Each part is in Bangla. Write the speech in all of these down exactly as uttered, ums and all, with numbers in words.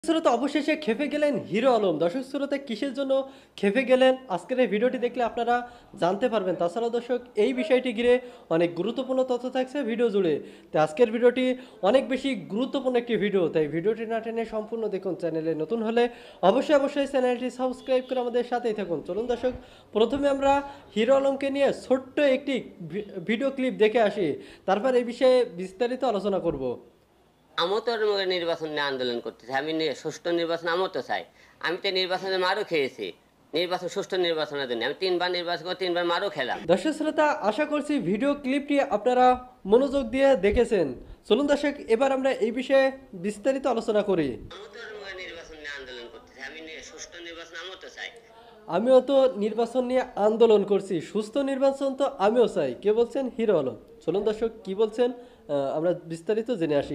শ্রোতা অবশেষে খেপে গেলেন হিরো আলম। দর্শক শ্রোতা কিসের জন্য খেপে গেলেন আজকের এই ভিডিওটি দেখলে আপনারা জানতে পারবেন। তাছাড়া দর্শক এই বিষয়টি ঘিরে অনেক গুরুত্বপূর্ণ তথ্য থাকছে ভিডিও জুড়ে। তো আজকের ভিডিওটি অনেক বেশি গুরুত্বপূর্ণ একটি ভিডিও, তাই ভিডিওটি না টেনে সম্পূর্ণ দেখুন। চ্যানেলে নতুন হলে অবশ্যই অবশ্যই চ্যানেলটি সাবস্ক্রাইব করে আমাদের সাথেই থাকুন। চলুন দর্শক, প্রথমে আমরা হিরো আলমকে নিয়ে ছোট্ট একটি ভিডিও ক্লিপ দেখে আসি, তারপর এই বিষয়ে বিস্তারিত আলোচনা করব। আমিও তো নির্বাচন নিয়ে আন্দোলন করতেছি। আমি সুষ্ঠু নির্বাচন আমিও তো চাই। আমি তো নির্বাচনে মারও খেয়েছি। নির্বাচন সুষ্ঠু নির্বাচনের জন্য আমি তিনবার নির্বাচন করে তিনবার মারও খেলাম। দর্শক শ্রোতা, আশা করছি ভিডিও ক্লিপটি আপনারা মনোযোগ দিয়ে দেখেছেন। চলুন দর্শক, এবার আমরা এই বিষয়ে বিস্তারিত আলোচনা করি। আমিও তো নির্বাচন নিয়ে আন্দোলন করতেছি। আমি সুষ্ঠু নির্বাচন আমিও তো চাই। আমিও তো নির্বাচন নিয়ে আন্দোলন করছি, সুস্থ নির্বাচন তো আমিও চাই। কে বলছেন? হিরো আলম। চলুন দর্শক, কি বলছেন আমরা বিস্তারিত জেনে আসি।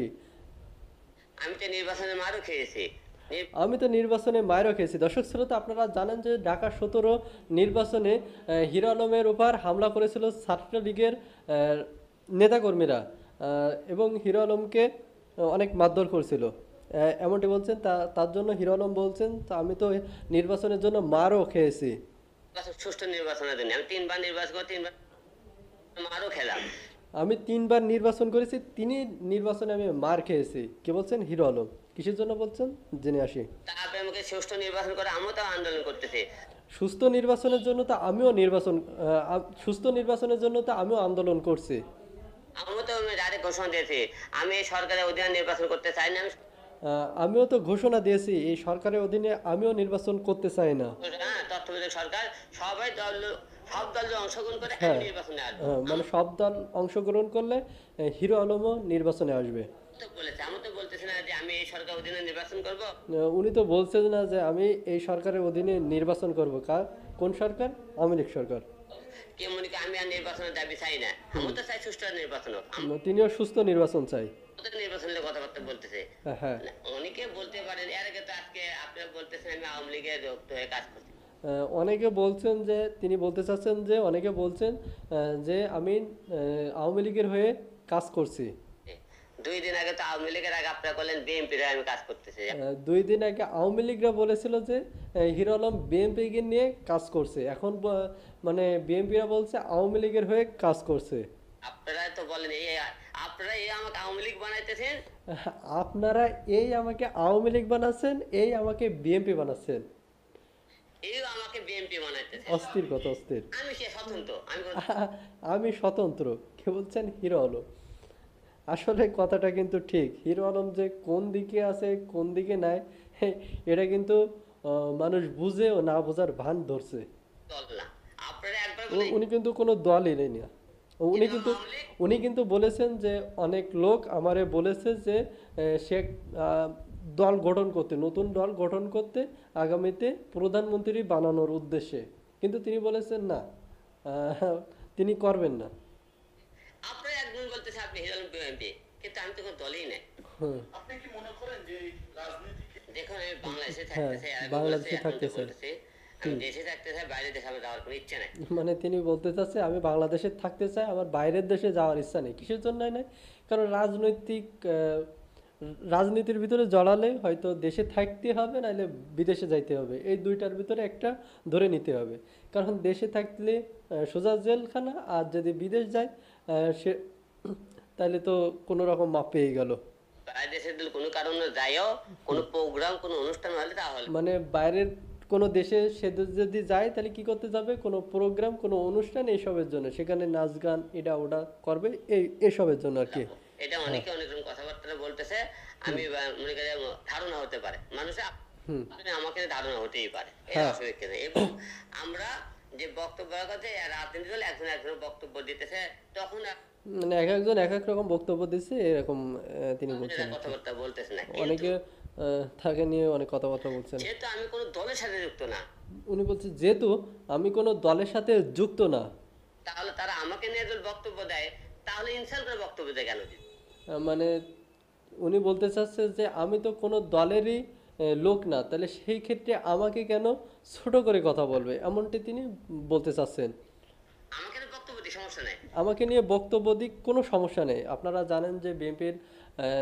আমি তো নির্বাচনে মারও খেয়েছি। আমি তো নির্বাচনে মায়েরও খেয়েছি। দর্শক শ্রোতা, আপনারা জানেন যে ঢাকা সতেরো নির্বাচনে হিরো আলমের উপর হামলা করেছিল ছাত্রলীগের নেতাকর্মীরা এবং হিরো আলমকে অনেক মারধর করছিল, এমনটি বলছেন। তা তার জন্য হিরো আলম বলছেন আমি তো নির্বাচনের জন্য মারও খেয়েছি। সুষ্ঠু নির্বাচনের জন্য আমি তিনবার নির্বাচন করে তিনবার মারও খেলাম। আমি তিনবার নির্বাচন করেছি, তিনি নির্বাচনে আমি মার খেয়েছি। কে বলছেন? হিরো আলম। কিসের জন্য বলছেন জেনে আসি। তারপরে আমাকে সুষ্ঠু নির্বাচন করে আমিও তো আন্দোলন করতেছি। সুস্থ নির্বাচনের জন্য তো আমিও নির্বাচন সুস্থ নির্বাচনের জন্য তো আমিও আন্দোলন করছি। আমিও তো ডাইরেক্ট ঘোষণা দিয়েছি আমি এই সরকারের অধীনে নির্বাচন করতে চাই না। আমিও তো ঘোষণা দিয়েছি এই সরকারের অধীনে আমিও নির্বাচন করতে চাই না। হ্যাঁ, তত্ত্বাবধায়ক সরকার সবাই দল সব দল অংশগ্রহণ করে নির্বাচনে আসবে, মানে সব দল অংশগ্রহণ করলে হিরো আলমও নির্বাচনে আসবে। আমি তো বলতেছি না যে আমি এই সরকারের অধীনে নির্বাচন করব। উনি তো বলছেন না যে আমি এই সরকারের অধীনে নির্বাচন করব। কার? কোন সরকার? আওয়ামী লীগ সরকার। কে মনে করে আমি আর নির্বাচনের দাবি চাই না, আমি তো চাই সুষ্ঠু নির্বাচন হোক। তিনিও সুস্থ নির্বাচন চাই। নির্বাচনের কথাবার্তা বলতেছে। হ্যাঁ, অনেকে বলতে পারেন এর আগে তো আজকে আপনারা বলতেছেন আমি আওয়ামী লীগের যুক্ত হয়ে কাজ করছি। অনেকে বলছেন যে তিনি বলতে চাচ্ছেন যে অনেকে বলছেন যে আমি আওয়ামী লীগের হয়ে কাজ করছি। দুই দিন আগে তো আওয়ামী লীগের আগে আপনারা বললেন বিএনপির হয়ে আমি কাজ করতেছি। দুই দিন আগে আওয়ামী লীগরা বলেছিল যে হিরো আলম বিএনপিকে নিয়ে কাজ করছে, এখন মানে বিএনপিরা বলছে আওয়ামী লীগের হয়ে কাজ করছে। আপনারা তো বলেন এই আপনারা এই আমাকে আওয়ামী লীগ বানাইতেছেন। আপনারা এই আমাকে আওয়ামী লীগ বানাচ্ছেন, এই আমাকে বিএনপি বানাচ্ছেন। এই আমাকে বিএনপি বানাইতেছেন। অস্থির কথা, অস্থির। আমি কি স্বতন্ত্র? আমি আমি স্বতন্ত্র। কে বলছেন? হিরো আলম। আসলে কথাটা কিন্তু ঠিক। হিরো আলম যে কোন দিকে আছে কোন দিকে নাই এটা কিন্তু মানুষ বুঝে ও না বোঝার ভান ধরছে। উনি কিন্তু কোনো দলই নেই না। উনি কিন্তু উনি কিন্তু বলেছেন যে অনেক লোক আমারে বলেছে যে সে দল গঠন করতে, নতুন দল গঠন করতে আগামীতে প্রধানমন্ত্রী বানানোর উদ্দেশ্যে, কিন্তু তিনি বলেছেন না, তিনি করবেন না। আপনি একজন বলতেছেন আপনি হিরো আলম বিএনপি, কিন্তু আমি তো কোনো দলই নাই। আপনি কি মনে করেন যে রাজনীতি দেখুন আমি বাংলাদেশে থাকতে চাই, আর বাংলাদেশে থাকতে চাই, আমি দেশে থাকতে চাই, বাইরের দেশে আমার যাওয়ার কোনো ইচ্ছা নাই। মানে তিনি বলতে চাচ্ছে আমি বাংলাদেশে থাকতে চাই, আমার বাইরের দেশে যাওয়ার ইচ্ছা নেই। কিসের জন্য নাই? কারণ রাজনৈতিক রাজনীতির ভিতরে জড়ালে হয়তো দেশে থাকতে হবে, নাহলে বিদেশে যাইতে হবে। এই দুইটার ভিতরে একটা ধরে নিতে হবে। কারণ দেশে থাকলে সোজা জেলখানা, আর যদি বিদেশ যায় সে তাহলে তো কোনো রকম মাপ পেয়ে গেল। কোনো কারণে যায়ও কোনো প্রোগ্রাম কোনো অনুষ্ঠান হলে তাহলে মানে বাইরের কোনো দেশে সে যদি যায় তাহলে কি করতে যাবে? কোনো প্রোগ্রাম কোনো অনুষ্ঠান এইসবের জন্য, সেখানে নাচ গান এটা ওটা করবে, এই এসবের জন্য আর কি। এটা অনেকে অনেক রকম কথাবার্তা বলতেছে, আমি মনে করি ধারণা হতে পারে মানুষের, আমাকে ধারণা হতেই পারে, এবং আমরা যে বক্তব্য রাখতে রাজনীতি দল একজন একজন বক্তব্য দিতেছে, তখন মানে এক একজন এক এক রকম বক্তব্য দিচ্ছে, এরকম তিনি বলছেন। কথাবার্তা বলতেছে না, অনেকে তাকে নিয়ে অনেক কথাবার্তা বলছেন। যেহেতু আমি কোনো দলের সাথে যুক্ত না, উনি বলছেন যেহেতু আমি কোনো দলের সাথে যুক্ত না, তাহলে তারা আমাকে নিয়ে যদি বক্তব্য দেয় তাহলে ইনসাল্ট করে বক্তব্য দেয় কেন? মানে উনি বলতে চাচ্ছে যে আমি তো কোনো দলেরই লোক না, তাহলে সেই ক্ষেত্রে আমাকে কেন ছোট করে কথা বলবে, এমনটি তিনি বলতে চাচ্ছেন। আমাকে নিয়ে বক্তব্য দিক সমস্যা নেই, আমাকে নিয়ে বক্তব্য দিক কোনো সমস্যা নেই। আপনারা জানেন যে বিএনপির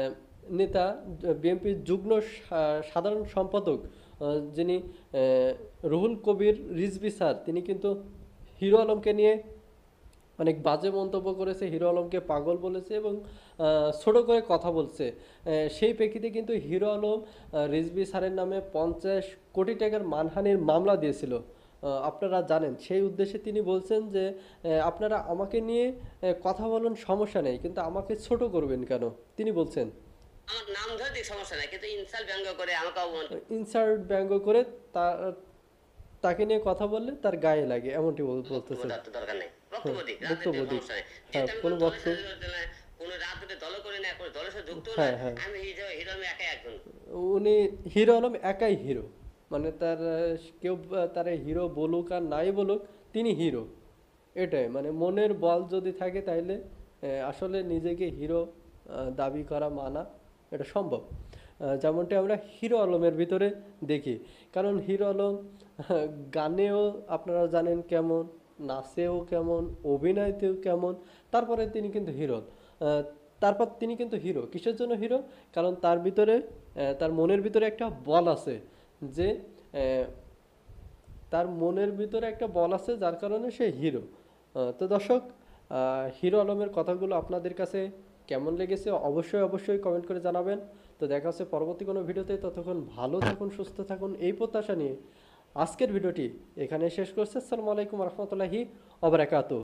নেতা, বিএনপির যুগ্ম সা- সাধারণ সম্পাদক আহ, যিনি আহ, রুহুল কবির রিজভী স্যার, তিনি কিন্তু হিরো আলমকে নিয়ে অনেক বাজে মন্তব্য করেছে, হিরো আলমকে পাগল বলেছে এবং আহ, ছোট করে কথা বলছে। আহ, সেই প্রেক্ষিতে কিন্তু হিরো আলম আহ, রিজভী স্যারের নামে পঞ্চাশ কোটি টাকার মানহানির মামলা দিয়েছিল। আহ, আপনারা জানেন, সেই উদ্দেশ্যে তিনি বলছেন যে আহ, আপনারা আমাকে নিয়ে আহ, কথা বলুন, সমস্যা নেই, কিন্তু আমাকে ছোট করবেন কেন, তিনি বলছেন। আমার নাম ধরে দিক সমস্যা নাই, কিন্তু ইনসাল্ট ব্যঙ্গ করে আমাকে অপমান করে ইনসার্ট ব্যঙ্গ করে তা তাকে নিয়ে কথা বললে তার গায়ে লাগে, এমনটি বল- বক্তব্য বলতেছেন। দেওয়ার তো দরকার নেই, হ্যাঁ, বক্তব্য দিক, বক্তব্য রাজনীতির দিক। সমস্যা নেই। হ্যাঁ, যেহেতু আমি কোনো কোনো দলের বক্তব্য। সাথে জড়িত নাই, কোনো রাজনীতি দল করি না, কোনো দলের সাথে যুক্ত না, হ্যাঁ, হ্যাঁ, আমি হিরো হিরো আমি একাই একজন। উনি হিরো আলম একাই হিরো, মানে তার আহ, কেউ আহ, তার হিরো বলুক আর নাই বলুক, তিনি হিরো। এটাই, মানে মনের বল যদি থাকে তাইলে আহ, আসলে নিজেকে হিরো আহ, দাবি করা, মানা এটা সম্ভব। আহ, যেমনটি আমরা হিরো আলমের ভিতরে দেখি, কারণ হিরো আলম আহ, গানেও আপনারা জানেন কেমন, নাচেও কেমন, অভিনয়তেও কেমন, তারপরে তিনি কিন্তু হিরো। আহ, তারপর তিনি কিন্তু হিরো কিসের জন্য হিরো? কারণ তার ভিতরে আহ, তার মনের ভিতরে একটা বল আছে, যে আহ, তার মনের ভিতরে একটা বল আছে, যার কারণে সে হিরো। আহ, তো দর্শক, আহ, হিরো আলমের কথাগুলো আপনাদের কাছে কেমন লেগেছে অবশ্যই অবশ্যই কমেন্ট করে জানাবেন। তো দেখা হচ্ছে পরবর্তী কোনো ভিডিওতে, ততক্ষণ ভালো থাকুন, সুস্থ থাকুন, এই প্রত্যাশা নিয়ে আজকের ভিডিওটি এখানে শেষ করছে। আসসালামু আলাইকুম রহমতুল্লাহি ওয়া বারাকাতুহু।